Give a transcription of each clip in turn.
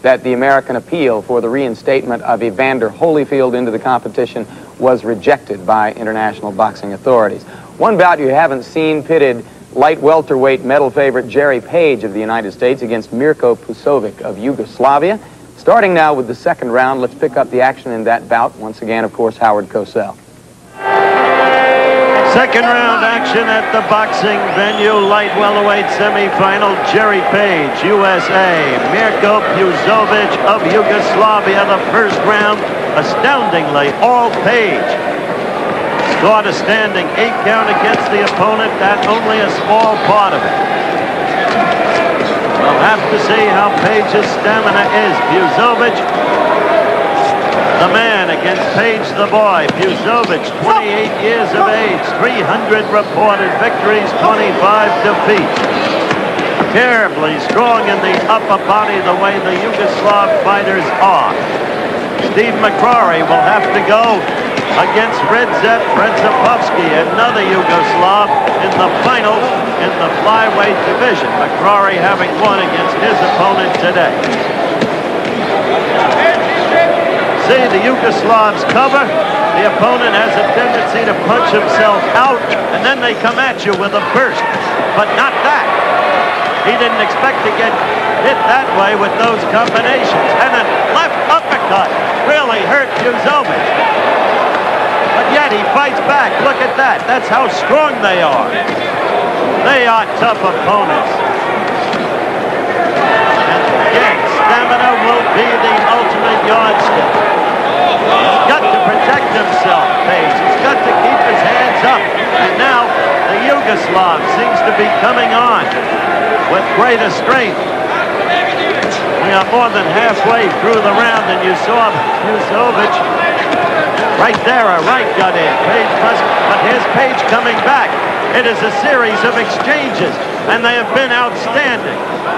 that the American appeal for the reinstatement of Evander Holyfield into the competition was rejected by international boxing authorities. One bout you haven't seen pitted light welterweight medal favorite Jerry Page of the United States against Mirko Pusovic of Yugoslavia. Starting now with the second round, let's pick up the action in that bout. Once again, of course, Howard Cosell. Second round action at the boxing venue, light welterweight semifinal. Jerry Page, USA, Mirko Pusovic of Yugoslavia. The first round, astoundingly, all Page. Scored a standing 8 count against the opponent. That only a small part of it. We'll have to see how Page's stamina is. Pusovic, the man against Page the boy. Pusovic, 28 years of age, 300 reported victories, 25 defeats. Terribly strong in the upper body the way the Yugoslav fighters are. Steve McCrory will have to go against Redzep Redzepovsky, another Yugoslav, in the finals in the flyweight division. McCrory having won against his opponent today. See, the Yugoslavs cover. The opponent has a tendency to punch himself out, and then they come at you with a burst. But not that. He didn't expect to get hit that way with those combinations. And then left uppercut really hurt Pusovic. But yet he fights back. Look at that. That's how strong they are. They are tough opponents. And again, stamina will be the ultimate yardstick. He's got to protect himself, Page. He's got to keep his hands up. And now the Yugoslav seems to be coming on with greater strength. We are more than halfway through the round, and you saw Pusovic right there, a right got in. Page must, but here's Page coming back. It is a series of exchanges, and they have been outstanding.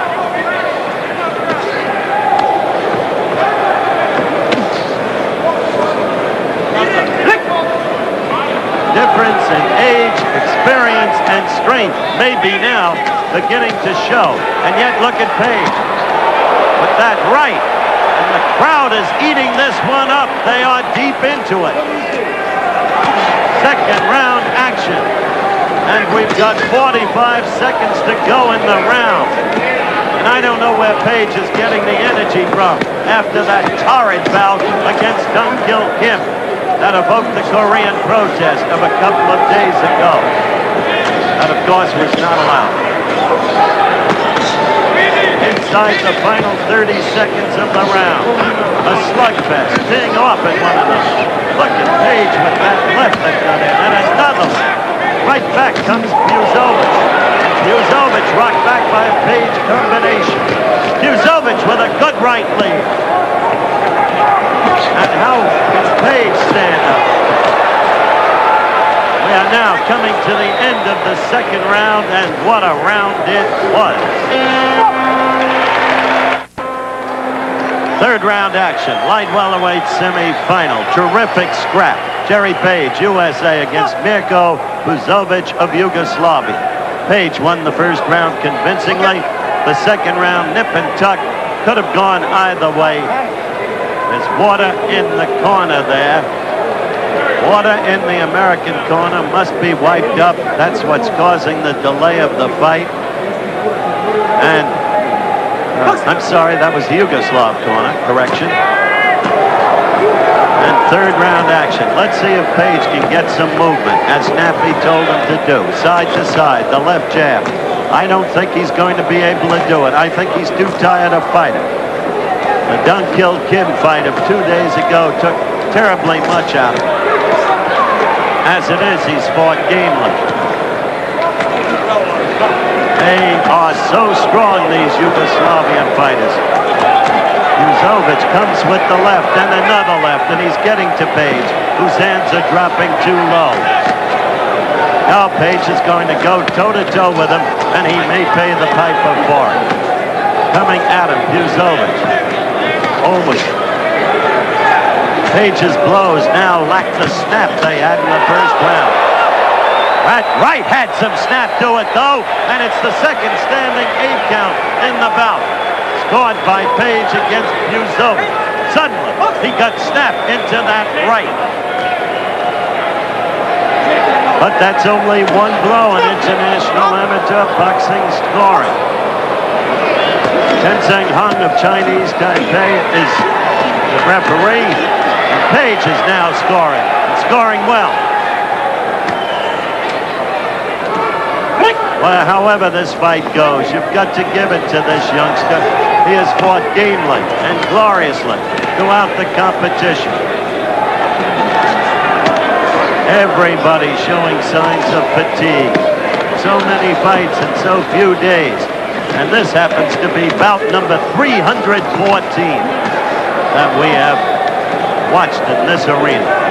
Difference in age, experience, and strength may be now beginning to show. And yet look at Page with that right. And the crowd is eating this one up. They are deep into it. Second round action. And we've got 45 seconds to go in the round. And I don't know where Page is getting the energy from after that torrid bout against Dungil Kim that evoked the Korean protest of a couple of days ago. That, of course, was not allowed. Inside the final 30 seconds of the round, a slugfest, teeing off at one another. Look at Page with that left that got in, and another one. Right back comes Pusovic. Pusovic rocked back by a Page combination. Pusovic with a good right lead. And how can Page stand up? We are now coming to the end of the second round, and what a round it was. Third round action, light welterweight semi-final. Terrific scrap. Jerry Page, USA, against Mirko Pusovic of Yugoslavia. Page won the first round convincingly. The second round, nip and tuck, could have gone either way. There's water in the corner there. Water in the American corner must be wiped up. That's what's causing the delay of the fight. And I'm sorry, that was the Yugoslav corner. Correction. And third round action. Let's see if Page can get some movement, as Snappy told him to do. Side to side, the left jab. I don't think he's going to be able to do it. I think he's too tired of fighting. The Dungil Kim fight of 2 days ago took terribly much out of him. As it is, he's fought gamely. They are so strong, these Yugoslavian fighters. Pusovic comes with the left and another left, and he's getting to Page, whose hands are dropping too low. Now Page is going to go toe-to-toe with him, and he may pay the piper for it. Coming at him, Pusovic. Almost. Page's blows now lack the snap they had in the first round. That right had some snap to it, though, and it's the second standing 8 count in the bout. scored by Page against Buzovic. Suddenly, he got snapped into that right. But that's only one blow in international amateur boxing scoring. Tenzing Hung of Chinese Taipei is the referee. And Page is now scoring well. Well, however this fight goes, you've got to give it to this youngster. He has fought gamely and gloriously throughout the competition. Everybody showing signs of fatigue. So many fights in so few days. And this happens to be bout number 314 that we have watched in this arena.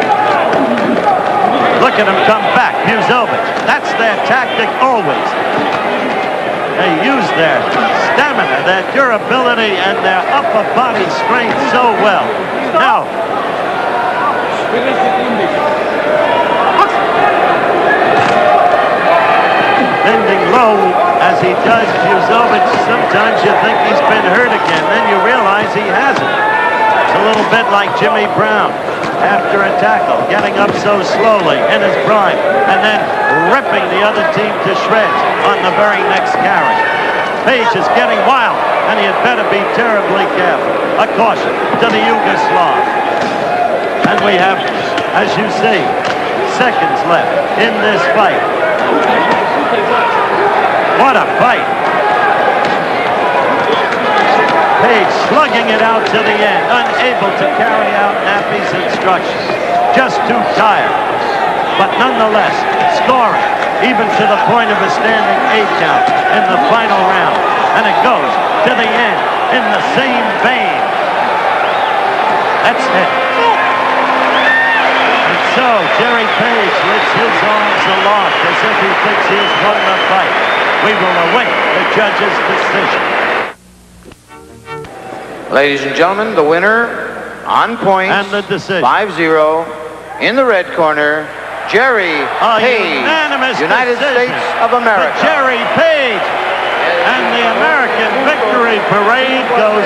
Look at him come back, Buzovic. That's their tactic always. They use their stamina, their durability, and their upper body strength so well. Now, bending low as he does, Buzovic, sometimes you think he's been hurt again. Then you realize he hasn't. It's a little bit like Jimmy Brown after a tackle, getting up so slowly in his prime, and then ripping the other team to shreds on the very next carry. Page is getting wild, and he had better be terribly careful. A caution to the Yugoslav. And we have, as you see, seconds left in this fight. What a fight. Page slugging it out to the end, unable to carry out Nappy's instructions. Just too tired. But nonetheless, scoring, even to the point of a standing 8 count in the final round. And it goes to the end in the same vein. That's it. And so, Jerry Page lifts his arms aloft as if he thinks he has won the fight. We will await the judge's decision. Ladies and gentlemen, the winner on points, and the decision. 5-0 in the red corner, Jerry Page, United States of America. Jerry Page, and the American victory parade goes